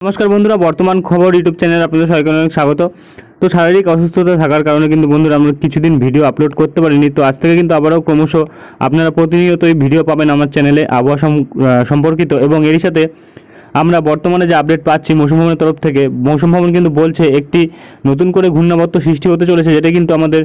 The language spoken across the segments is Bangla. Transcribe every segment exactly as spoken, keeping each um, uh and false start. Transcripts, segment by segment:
নমস্কার বন্ধুরা, বর্তমান খবর ইউটিউব চ্যানেলে আপনাদের সবাইকে অনেক স্বাগত। তো শারীরিক অসুস্থতা থাকার কারণে কিন্তু বন্ধুরা আমরা কিছুদিন ভিডিও আপলোড করতে পারিনি। তো আজ থেকে কিন্তু আবারও ক্রমশ আপনারা প্রতিনিয়তই ভিডিও পাবেন আমার চ্যানেলে আবহাওয়া সম্পর্কিত। এবং এরই সাথে আমরা বর্তমানে যে আপডেট পাচ্ছি মৌসুম ভবনের তরফ থেকে, মৌসুম ভবন কিন্তু বলছে একটি নতুন করে ঘূর্ণাবর্ত সৃষ্টি হতে চলেছে, যেটা কিন্তু আমাদের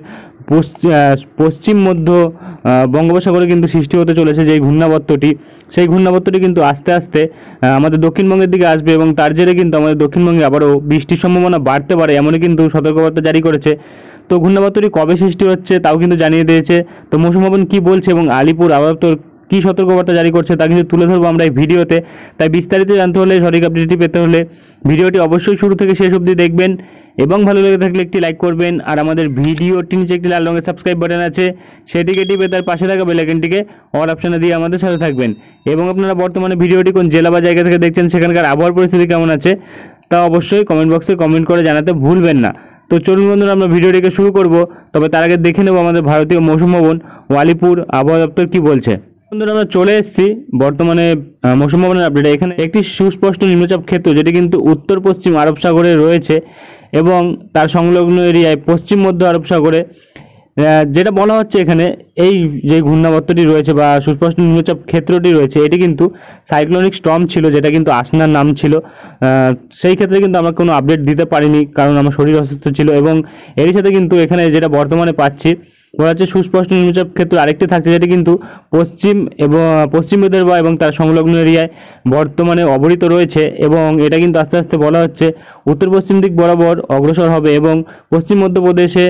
পশ্চিম মধ্য বঙ্গোপসাগরে কিন্তু সৃষ্টি হতে চলেছে। যেই ঘূর্ণাবর্তটি সেই ঘূর্ণাবর্তটি কিন্তু আস্তে আস্তে আমাদের দক্ষিণবঙ্গের দিকে আসবে এবং তার জেরে কিন্তু আমাদের দক্ষিণবঙ্গে আবারও বৃষ্টির সম্ভাবনা বাড়তে পারে, এমনই কিন্তু সতর্কবার্তা জারি করেছে। তো ঘূর্ণাবর্তটি কবে সৃষ্টি হচ্ছে তাও কিন্তু জানিয়ে দিয়েছে। তো মৌসুম ভবন কী বলছে এবং আলিপুর আবহাওয়া দপ্তর কী সতর্কবার্তা জারি করছে তা কিন্তু তুলে ধরবো আমরা এই ভিডিওতে। তাই বিস্তারিত জানতে হলে, সঠিক আপডেটটি পেতে হলে ভিডিওটি অবশ্যই শুরু থেকে শেষ অবধি দেখবেন এবং ভালো লেগে থাকলে একটি লাইক করবেন। আর আমাদের ভিডিওটি নিচে একটি লাল রঙের সাবস্ক্রাইব বাটন আছে, সেটিকে টিপে তার পাশে থাকা বেল আইকনটিকে অল অপশনে দিয়ে আমাদের সাথে থাকবেন। এবং আপনারা বর্তমানে ভিডিওটি কোন জেলা বা জায়গা থেকে দেখছেন, সেখানকার আবহাওয়ার পরিস্থিতি কেমন আছে তা অবশ্যই কমেন্ট বক্সে কমেন্ট করে জানাতে ভুলবেন না। তো চলুন বন্ধুরা, আমরা ভিডিওটিকে শুরু করব। তবে তার আগে দেখে নেব আমাদের ভারতীয় মৌসুম ভবন ও আলিপুর আবহাওয়া দপ্তর কী বলছে। বন্ধুরা, আমরা চলে এসেছি বর্তমানে মৌসুম ভবনের আপডেটে। এখানে একটি সুস্পষ্ট নিম্নচাপ ক্ষেত্র, যেটি কিন্তু উত্তর পশ্চিম আরব সাগরে রয়েছে এবং তার সংলগ্ন এরিয়ায় পশ্চিম মধ্য আরব সাগরে, যেটা বলা হচ্ছে এখানে এই যে ঘূর্ণাবর্তটি রয়েছে বা সুস্পষ্ট নিম্নচাপ ক্ষেত্রটি রয়েছে, এটি কিন্তু সাইক্লোনিক স্টর্ম ছিল, যেটা কিন্তু আসনার নাম ছিল। সেই ক্ষেত্রে কিন্তু আমরা কোনো আপডেট দিতে পারিনি, কারণ আমার শরীর অসুস্থ ছিল। এবং এরই সাথে কিন্তু এখানে যেটা বর্তমানে পাচ্ছি বলা হচ্ছে সুস্পষ্ট নিম্নচাপ ক্ষেত্র আরেকটি থাকছে, যেটি কিন্তু পশ্চিম এবং পশ্চিম বিদর্ভ এবং তার সংলগ্ন এরিয়ায় বর্তমানে অবহিত রয়েছে। এবং এটা কিন্তু আস্তে আস্তে বলা হচ্ছে উত্তর পশ্চিম দিক বরাবর অগ্রসর হবে এবং পশ্চিম মধ্যপ্রদেশে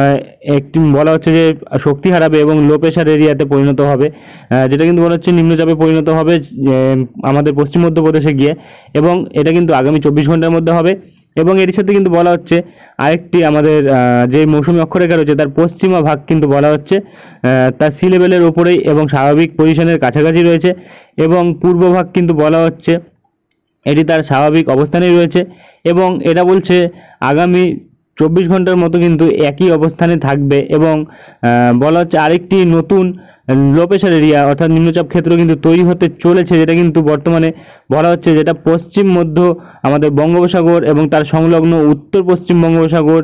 একটি বলা হচ্ছে যে শক্তি হারাবে এবং লো প্রেশার এরিয়াতে পরিণত হবে, যেটা কিন্তু বলা হচ্ছে নিম্নচাপে পরিণত হবে আমাদের পশ্চিম মধ্যপ্রদেশে গিয়ে। এবং এটা কিন্তু আগামী চব্বিশ ঘন্টার মধ্যে হবে। এবং এর সাথে কিন্তু বলা হচ্ছে আরেকটি আমাদের যে মৌসুমী অক্ষরেখা রয়েছে তার পশ্চিমা ভাগ কিন্তু বলা হচ্ছে তার সি লেভেলের ওপরেই এবং স্বাভাবিক পজিশনের কাছাকাছি রয়েছে। এবং পূর্ব ভাগ কিন্তু বলা হচ্ছে এটি তার স্বাভাবিক অবস্থানেই রয়েছে। এবং এটা বলছে আগামী চব্বিশ ঘন্টার মতো কিন্তু একই অবস্থানে থাকবে। এবং বলা হচ্ছে আরেকটি নতুন লো প্রেশার এরিয়া অর্থাৎ নিম্নচাপ ক্ষেত্র কিন্তু তৈরি হতে চলেছে, যেটা কিন্তু বর্তমানে বলা হচ্ছে যেটা পশ্চিম মধ্য আমাদের বঙ্গোপসাগর এবং তার সংলগ্ন উত্তর পশ্চিম বঙ্গোপসাগর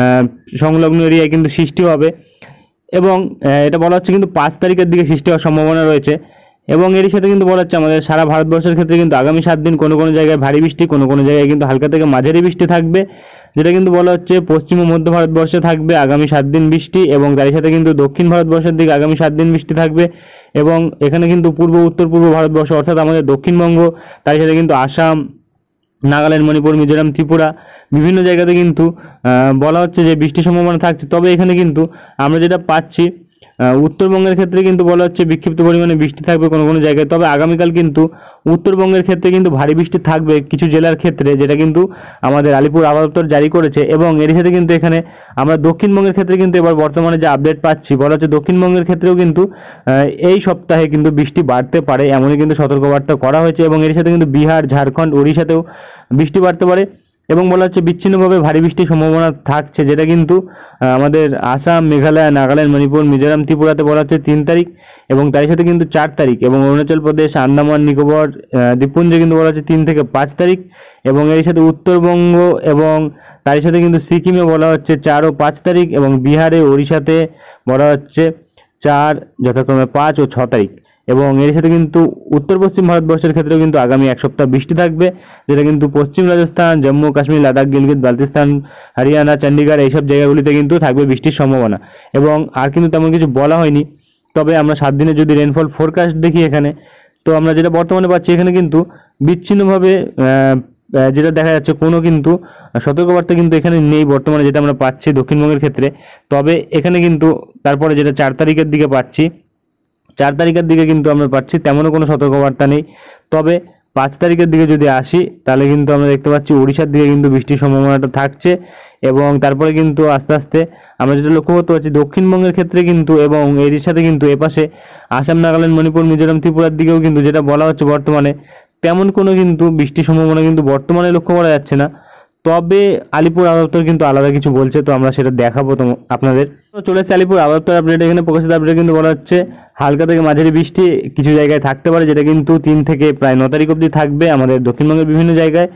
সংলগ্ন এরিয়ায় কিন্তু সৃষ্টি হবে। এবং এটা বলা হচ্ছে কিন্তু পাঁচ তারিখের দিকে সৃষ্টি হওয়ার সম্ভাবনা রয়েছে। এবং এরই সাথে কিন্তু বলা হচ্ছে আমাদের সারা ভারতবর্ষের ক্ষেত্রে কিন্তু আগামী সাত দিন কোনো কোনো জায়গায় ভারী বৃষ্টি, কোনো কোনো জায়গায় কিন্তু হালকা থেকে মাঝারি বৃষ্টি থাকবে, যেটা কিন্তু বলা হচ্ছে পশ্চিম ও মধ্য ভারতবর্ষে থাকবে আগামী সাত দিন বৃষ্টি। এবং তারই সাথে কিন্তু দক্ষিণ ভারতবর্ষের দিকে আগামী সাত দিন বৃষ্টি থাকবে। এবং এখানে কিন্তু পূর্ব উত্তর পূর্ব ভারতবর্ষ অর্থাৎ আমাদের দক্ষিণবঙ্গ, তারই সাথে কিন্তু আসাম, নাগাল্যান্ড, মণিপুর, মিজোরাম, ত্রিপুরা বিভিন্ন জায়গাতে কিন্তু বলা হচ্ছে যে বৃষ্টির সম্ভাবনা থাকছে। তবে এখানে কিন্তু আমরা যেটা পাচ্ছি উত্তরবঙ্গের ক্ষেত্রে কিন্তু বলা হচ্ছে বিক্ষিপ্ত পরিমাণে বৃষ্টি থাকবে কোনো কোনো জায়গায়। তবে আগামীকাল কিন্তু উত্তরবঙ্গের ক্ষেত্রে কিন্তু ভারী বৃষ্টি থাকবে কিছু জেলার ক্ষেত্রে, যেটা কিন্তু আমাদের আলিপুর আবহাওয়া দপ্তর জারি করেছে। এবং এর সাথে কিন্তু এখানে আমরা দক্ষিণবঙ্গের ক্ষেত্রে কিন্তু এবার বর্তমানে যে আপডেট পাচ্ছি বলা হচ্ছে দক্ষিণবঙ্গের ক্ষেত্রেও কিন্তু এই সপ্তাহে কিন্তু বৃষ্টি বাড়তে পারে, এমনই কিন্তু সতর্কবার্তা করা হয়েছে। এবং এর সাথে কিন্তু বিহার, ঝাড়খণ্ড, ওড়িশাতেও বৃষ্টি বাড়তে পারে। এবং বলা হচ্ছে বিচ্ছিন্নভাবে ভারী বৃষ্টির সম্ভাবনা থাকছে, যেটা কিন্তু আমাদের আসাম, মেঘালয়, নাগাল্যান্ড, মণিপুর, মিজোরাম, ত্রিপুরাতে বলা হচ্ছে তিন তারিখ এবং তার সাথে কিন্তু চার তারিখ। এবং অরুণাচল প্রদেশ, আন্দামান নিকোবর দ্বীপপুঞ্জে কিন্তু বলা হচ্ছে তিন থেকে পাঁচ তারিখ। এবং এর সাথে উত্তরবঙ্গ এবং তার সাথে কিন্তু সিকিমে বলা হচ্ছে চার ও পাঁচ তারিখ। এবং বিহারে, ওড়িশাতে বলা হচ্ছে চার, যথাক্রমে পাঁচ ও ছ তারিখ। এবং এর সাথে কিন্তু উত্তর পশ্চিম ভারতবর্ষের ক্ষেত্রেও কিন্তু আগামী এক সপ্তাহ বৃষ্টি থাকবে, যেটা কিন্তু পশ্চিম রাজস্থান, জম্মু কাশ্মীর, লাদাখ, গিলগিত বালতিস্তান, হরিয়ানা, চণ্ডীগড় এইসব জায়গাগুলিতে কিন্তু থাকবে বৃষ্টির সম্ভাবনা। এবং আর কিন্তু তেমন কিছু বলা হয়নি। তবে আমরা সাত দিনে যদি রেনফল ফোরকাস্ট দেখি এখানে, তো আমরা যেটা বর্তমানে পাচ্ছি এখানে কিন্তু বিচ্ছিন্নভাবে যেটা দেখা যাচ্ছে কোনো কিন্তু সতর্কবার্তা কিন্তু এখানে নেই বর্তমানে, যেটা আমরা পাচ্ছি দক্ষিণবঙ্গের ক্ষেত্রে। তবে এখানে কিন্তু তারপরে যেটা চার তারিখের দিকে পাচ্ছি, চার তারিখের দিকে কিন্তু আমরা পাচ্ছি তেমনও কোনো সতর্কবার্তা নেই। তবে পাঁচ তারিখের দিকে যদি আসি তাহলে কিন্তু আমরা দেখতে পাচ্ছি ওড়িশার দিকে কিন্তু বৃষ্টির সম্ভাবনাটা থাকছে। এবং তারপরে কিন্তু আস্তে আস্তে আমরা যেটা লক্ষ্য করতে পারছি দক্ষিণবঙ্গের ক্ষেত্রে কিন্তু, এবং এর সাথে কিন্তু এপাশে আসাম, নাগাল্যান্ড, মণিপুর, মিজোরাম, ত্রিপুরার দিকেও কিন্তু যেটা বলা হচ্ছে বর্তমানে তেমন কোনো কিন্তু বৃষ্টির সম্ভাবনা কিন্তু বর্তমানে লক্ষ্য করা যাচ্ছে না। তবে আলিপুর আবহাওয়া দপ্তর কিন্তু আলাদা কিছু বলছে, তো আমরা সেটা দেখাবো তো আপনাদের। চলে এসেছে আলিপুর আবহাওয়া দপ্তর আপডেট। এখানে প্রকাশিত আপডেট কিন্তু বলা হচ্ছে হালকা থেকে মাঝারি বৃষ্টি কিছু জায়গায় থাকতে পারে, যেটা কিন্তু তিন থেকে প্রায় ন তারিখ অবধি থাকবে আমাদের দক্ষিণবঙ্গের বিভিন্ন জায়গায়।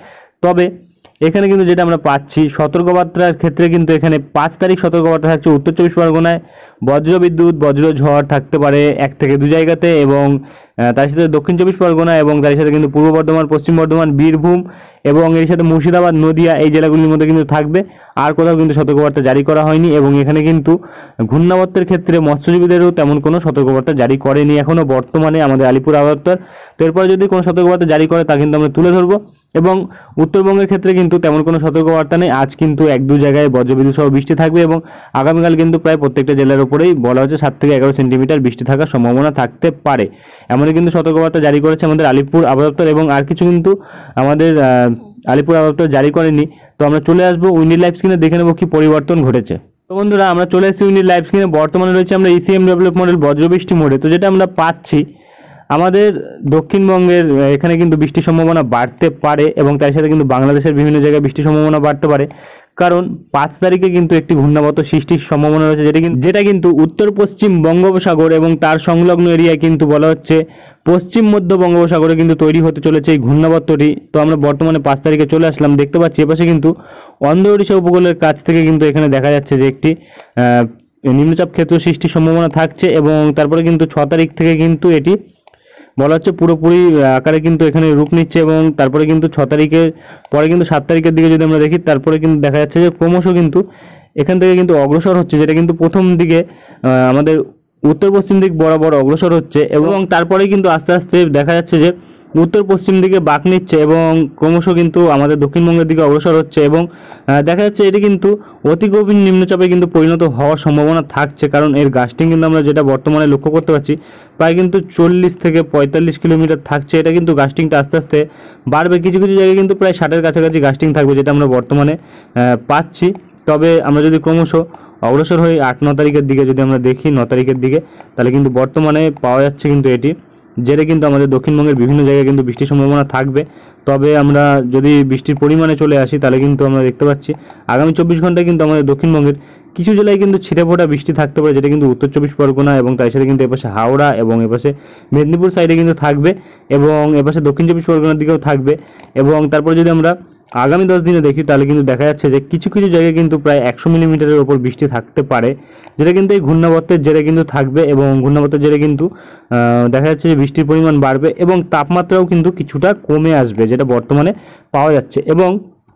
তবে এখানে কিন্তু যেটা আমরা পাচ্ছি সতর্কবার্তার ক্ষেত্রে কিন্তু এখানে পাঁচ তারিখ সতর্কবার্তা থাকছে উত্তর চব্বিশ পরগনায় বজ্র বিদ্যুৎ বজ্র ঝড় থাকতে পারে এক থেকে দু জায়গাতে, এবং তার সাথে দক্ষিণ চব্বিশ পরগনা এবং তার সাথে কিন্তু পূর্ব বর্ধমান, পশ্চিম বর্ধমান, বীরভূম এবং এর সাথে মুর্শিদাবাদ, নদিয়া এই জেলাগুলির মধ্যে কিন্তু থাকবে। আর কোথাও কিন্তু সতর্কবার্তা জারি করা হয়নি, এবং এখানে কিন্তু ঘূর্ণাবর্তের ক্ষেত্রে মৎস্যজীবীদেরও তেমন কোনো সতর্কবার্তা জারি করেনি এখনও বর্তমানে আমাদের আলিপুর আবহাওয়া দপ্তর। তো এরপরে যদি কোনো সতর্কবার্তা জারি করে তা কিন্তু আমরা তুলে ধরবো। এবং উত্তরবঙ্গের ক্ষেত্রে কিন্তু তেমন কোনো সতর্কবার্তা নেই। আজ কিন্তু এক দু জায়গায় বজ্রবিদ্যুৎ সহ বৃষ্টি থাকবে, এবং আগামীকাল কিন্তু প্রায় প্রত্যেকটা জেলার উপরেই বলা হচ্ছে সাত থেকে এগারো সেন্টিমিটার বৃষ্টি থাকার সম্ভাবনা থাকতে পারে। এমনই কিন্তু সতর্কবার্তা জারি করেছে আমাদের আলিপুর আবহাওয়া দপ্তর, এবং আর কিছু কিন্তু আমাদের আলিপুর আবহাওয়া দপ্তর জারি করেনি। তো আমরা চলে আসবো উইন্ডি লাইভ স্ক্রিনে, দেখে নেবো কি পরিবর্তন ঘটেছে। তো বন্ধুরা আমরা চলে এসেছি উইন্ডি লাইভ স্ক্রিনে। বর্তমানে রয়েছে আমরা ইসিএম ডেভেলপ মডেল বজ্রবৃষ্টি মোডে। তো যেটা আমরা পাচ্ছি আমাদের দক্ষিণবঙ্গের এখানে কিন্তু বৃষ্টির সম্ভাবনা বাড়তে পারে, এবং তার সাথে কিন্তু বাংলাদেশের বিভিন্ন জায়গায় বৃষ্টির সম্ভাবনা বাড়তে পারে, কারণ পাঁচ তারিখে কিন্তু একটি ঘূর্ণাবর্ত সৃষ্টির সম্ভাবনা রয়েছে, যেটা কিন্তু যেটা কিন্তু উত্তর পশ্চিম বঙ্গোপসাগর এবং তার সংলগ্ন এরিয়ায় কিন্তু বলা হচ্ছে পশ্চিম মধ্য বঙ্গোপসাগরে কিন্তু তৈরি হতে চলেছে এই ঘূর্ণাবর্তটি। তো আমরা বর্তমানে পাঁচ তারিখে চলে আসলাম, দেখতে পাচ্ছি এপাশে কিন্তু অন্ধ্র ওড়িশা উপকূলের কাছ থেকে কিন্তু এখানে দেখা যাচ্ছে যে একটি নিম্নচাপ ক্ষেত্র সৃষ্টির সম্ভাবনা থাকছে, এবং তারপরে কিন্তু ছ তারিখ থেকে কিন্তু এটি বলা হচ্ছে পুরোপুরি আকারে কিন্তু এখানে রূপ নিচ্ছে, এবং তারপরে কিন্তু ছ তারিখের পরে কিন্তু সাত তারিখের দিকে যদি আমরা দেখি তারপরে কিন্তু দেখা যাচ্ছে যে ক্রমশ কিন্তু এখান থেকে কিন্তু অগ্রসর হচ্ছে, যেটা কিন্তু প্রথম দিকে আমাদের উত্তর পশ্চিম দিক বরাবর অগ্রসর হচ্ছে, এবং তারপরে কিন্তু আস্তে আস্তে দেখা যাচ্ছে যে উত্তর পশ্চিম দিকে বাঁক নিচ্ছে, এবং ক্রমশ কিন্তু আমাদের দক্ষিণবঙ্গের দিকে অগ্রসর হচ্ছে, এবং দেখা যাচ্ছে এটি কিন্তু অতি গভীর নিম্নচাপে কিন্তু পরিণত হওয়ার সম্ভাবনা থাকছে, কারণ এর গাস্টিং কিন্তু আমরা যেটা বর্তমানে লক্ষ্য করতে পারছি প্রায় কিন্তু চল্লিশ থেকে পঁয়তাল্লিশ কিলোমিটার থাকছে। এটা কিন্তু গাস্টিংটা আস্তে আস্তে বাড়বে, কিছু কিছু জায়গায় কিন্তু প্রায় ষাটের কাছাকাছি গাস্টিং থাকবে, যেটা আমরা বর্তমানে পাচ্ছি। তবে আমরা যদি ক্রমশ অগ্রসর হই আট ন তারিখের দিকে যদি আমরা দেখি ন তারিখের দিকে, তাহলে কিন্তু বর্তমানে পাওয়া যাচ্ছে কিন্তু এটি, যেটা কিন্তু আমাদের দক্ষিণবঙ্গের বিভিন্ন জায়গায় কিন্তু বৃষ্টির সম্ভাবনা থাকবে। তবে আমরা যদি বৃষ্টির পরিমাণে চলে আসি তাহলে কিন্তু আমরা দেখতে পাচ্ছি আগামী চব্বিশ ঘন্টায় কিন্তু আমাদের দক্ষিণবঙ্গের কিছু জেলায় কিন্তু ছিটেফোঁটা বৃষ্টি থাকতে পারে, যেটা কিন্তু উত্তর চব্বিশ পরগনা এবং তার সাথে কিন্তু এপাশে হাওড়া এবং এপাশে মেদিনীপুর সাইডে কিন্তু থাকবে, এবং এপাশে দক্ষিণ চব্বিশ পরগনার দিকেও থাকবে। এবং তারপরে যদি আমরা আগামী দশ দিনে দেখি তাহলে কিন্তু দেখা যাচ্ছে যে কিছু কিছু জায়গায় কিন্তু প্রায় একশো মিলিমিটারের ওপর বৃষ্টি থাকতে পারে, যেটা কিন্তু এই ঘূর্ণাবর্তের জেরে কিন্তু থাকবে, এবং ঘূর্ণাবর্তের জেরে কিন্তু দেখা যাচ্ছে যে বৃষ্টির পরিমাণ বাড়বে এবং তাপমাত্রাও কিন্তু কিছুটা কমে আসবে, যেটা বর্তমানে পাওয়া যাচ্ছে। এবং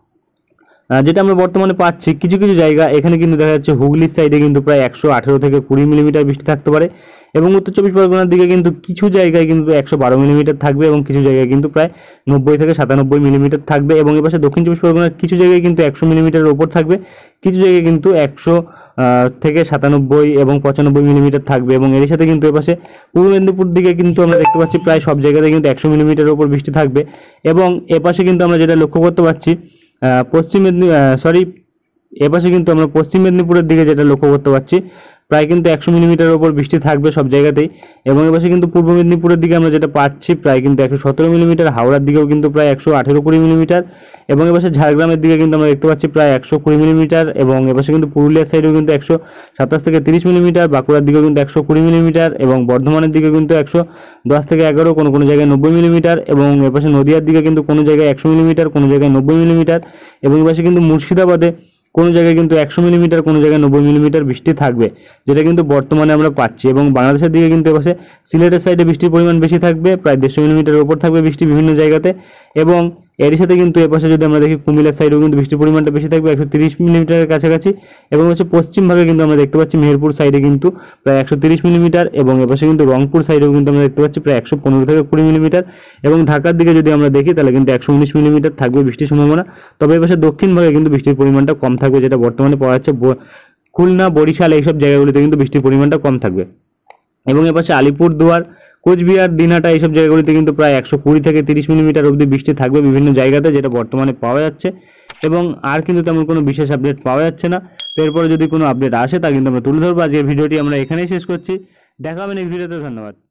যেটা আমরা বর্তমানে পাচ্ছি কিছু কিছু জায়গা এখানে কিন্তু দেখা যাচ্ছে হুগলির সাইডে কিন্তু প্রায় একশো আঠেরো থেকে কুড়ি মিলিমিটার বৃষ্টি থাকতে পারে, এবং উত্তর চব্বিশ পরগনার দিকে কিন্তু কিছু জায়গায় কিন্তু একশো বারো মিলিমিটার থাকবে, এবং কিছু জায়গায় কিন্তু প্রায় নব্বই থেকে সাতানব্বই মিলিমিটার থাকবে, এবং এপাশে দক্ষিণ চব্বিশ পরগনার কিছু জায়গায় কিন্তু একশো মিলিমিটারের ওপর থাকবে, কিছু জায়গায় কিন্তু একশো থেকে সাতানব্বই এবং পঁচানব্বই মিলিমিটার থাকবে। এবং এর সাথে কিন্তু এপাশে পূর্ব মেদিনীপুর দিকে কিন্তু আমরা দেখতে পাচ্ছি প্রায় সব জায়গাতে কিন্তু একশো মিলিমিটারের ওপর বৃষ্টি থাকবে, এবং এপাশে কিন্তু আমরা যেটা লক্ষ্য করতে পারছি পশ্চিম মেদিনী সরি এপাশে কিন্তু আমরা পশ্চিম মেদিনীপুরের দিকে যেটা লক্ষ্য করতে পারছি প্রায় কিন্তু একশো মিলিমিটারের ওপর বৃষ্টি থাকবে সব জায়গাতেই, এবং এপাশে কিন্তু পূর্ব মেদিনীপুরের দিকে আমরা যেটা পাচ্ছি প্রায় কিন্তু একশো সতেরো মিলিমিটার, হাওড়ার দিকেও কিন্তু প্রায় একশো আঠেরো কুড়ি মিলিমিটার, এবং এপাশে ঝাড়গ্রামের দিকে কিন্তু আমরা দেখতে পাচ্ছি প্রায় একশো কুড়ি মিলিমিটার, এবং এপাশে কিন্তু পুরুলিয়ার সাইডেও কিন্তু একশো সাতাশ থেকে তিরিশ মিলিমিটার, বাঁকুড়ার দিকেও কিন্তু একশো কুড়ি মিলিমিটার, এবং বর্ধমানের দিকে কিন্তু একশো দশ থেকে এগারো, কোনো কোনো জায়গায় নব্বই মিলিমিটার, এবং এপাশে নদিয়ার দিকে কিন্তু কোনো জায়গায় একশো মিলিমিটার, কোনো জায়গায় নব্বই মিলিমিটার, এবং এপাশে কিন্তু মুর্শিদাবাদে কোনো জায়গায় কিন্তু একশো মিলিমিটার, কোনো জায়গায় নব্বই মিলিমিটার বৃষ্টি থাকবে, যেটা কিন্তু বর্তমানে আমরা পাচ্ছি। এবং বাংলাদেশের দিকে কিন্তু এপাশে সিলেটের সাইডে বৃষ্টির পরিমাণ বেশি থাকবে, প্রায় দেড়শো মিলিমিটারের ওপর থাকবে বৃষ্টি বিভিন্ন জায়গাতে, এবং এর সাথে কিন্তু এপাশে যদি আমরা দেখি কুমিল্লার সাইডেও কিন্তু বৃষ্টির পরিমাণটা বেশি থাকবে একশো তিরিশ মিলিমিটারের কাছাকাছি, এবং হচ্ছে পশ্চিম ভাগে কিন্তু আমরা দেখতে পাচ্ছি মেহেরপুর সাইডে কিন্তু প্রায় একশো তিরিশ মিলিমিটার, এবং এপাশে কিন্তু রংপুর সাইডেও কিন্তু আমরা দেখতে পাচ্ছি প্রায় একশো পনেরো থেকে কুড়ি মিলিমিটার, এবং ঢাকার দিকে যদি আমরা দেখি তাহলে কিন্তু একশো উনিশ মিলিমিটার থাকবে বৃষ্টির সম্ভাবনা। তবে এপাশে দক্ষিণ ভাগে কিন্তু বৃষ্টির পরিমাণটা কম থাকবে, যেটা বর্তমানে পাওয়া যাচ্ছে খুলনা, বরিশাল এইসব জায়গাগুলিতে কিন্তু বৃষ্টির পরিমাণটা কম থাকবে, এবং এপাশে আলিপুরদুয়ার, কোচবিহার, দিনহাটা এইসব জায়গাগুলিতে কিন্তু প্রায় একশো কুড়ি থেকে তিরিশ মিলিমিটার অবধি বৃষ্টি থাকবে বিভিন্ন জায়গাতে, যেটা বর্তমানে পাওয়া যাচ্ছে, এবং আর কিন্তু তেমন কোনো বিশেষ আপডেট পাওয়া যাচ্ছে না। তো এরপরে যদি কোনো আপডেট আসে তা কিন্তু আমরা তুলে ধরবো। আজকের ভিডিওটি আমরা এখানেই শেষ করছি, দেখা হবে নেক্সট ভিডিওতে, ধন্যবাদ।